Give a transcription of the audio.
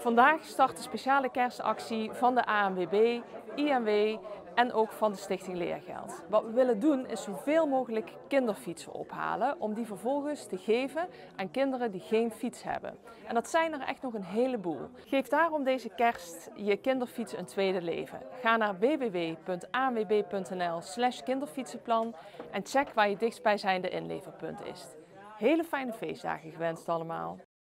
Vandaag start de speciale kerstactie van de ANWB, INW en ook van de Stichting Leergeld. Wat we willen doen is zoveel mogelijk kinderfietsen ophalen om die vervolgens te geven aan kinderen die geen fiets hebben. En dat zijn er echt nog een heleboel. Geef daarom deze kerst je kinderfiets een tweede leven. Ga naar www.anwb.nl/kinderfietsenplan en check waar je dichtstbijzijnde inleverpunt is. Hele fijne feestdagen gewenst allemaal!